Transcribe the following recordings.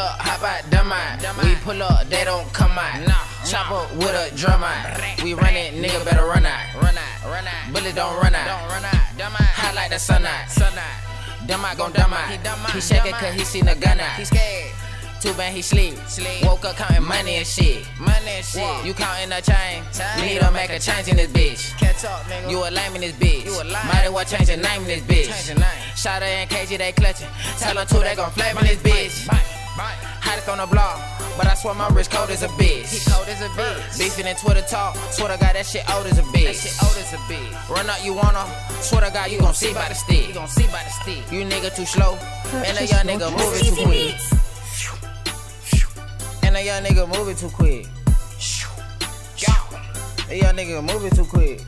up, hop out, dumb out. We pull up, they don't come out. Chop up with a drum out. We run it, nigga better run out. Bullet don't run out. Hot like the sun out. Dumb out gon' dumb out. He shaking cause he seen the gun out. He scared. Too bad he sleep. Woke up counting money and shit. You counting a change. You need to make a change in this bitch. You a lame in this bitch. Might as well change your name in this bitch. Shot her and KG, they clutching. Tell her two, they gon' flame in this bitch. Hottest on the block, but I swear my wrist cold as a bitch. He cold as a bitch. Beefing in Twitter talk. Swear to God that shit old as a bitch. Run up, you wanna? Swear to God you gon' see by the stick. You nigga too slow, and a young nigga moving too quick. And a young nigga moving too quick. A young nigga moving too quick.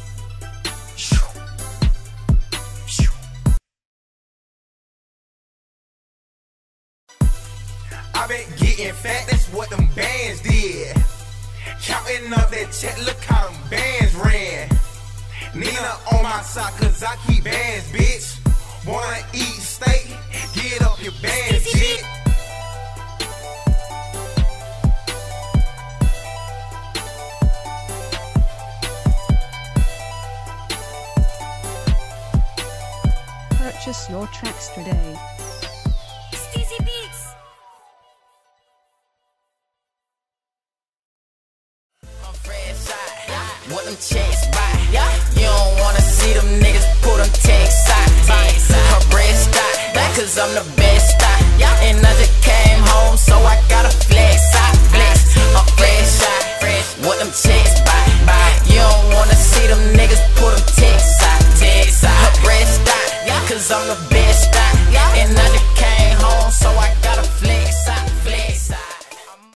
I been getting fat, that's what them bands did. Counting up that check, look how them bands ran. Nina on my side, cause I keep bands, bitch. Wanna eat steak? Get up your bands, bitch. Purchase your tracks today. Steezy Beats. I'm fresh side. What them checks buy? You don't wanna see them niggas pull them texts out. Her bread stock, cause I'm the best stock. And I just came home.